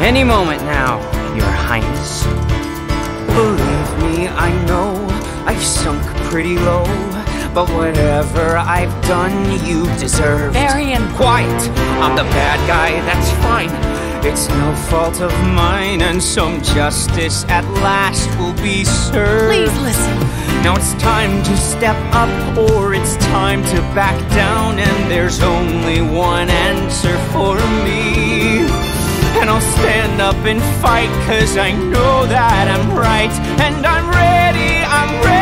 Any moment now, Your Highness. Believe me, I know I've sunk pretty low, but whatever I've done, you deserve. Varian! Quiet! I'm the bad guy, that's fine. It's no fault of mine, and some justice at last will be served. Please listen. Now it's time to step up, or it's time to back down, and there's only one answer for me. And I'll stand up and fight, 'cause I know that I'm right, and I'm ready, I'm ready.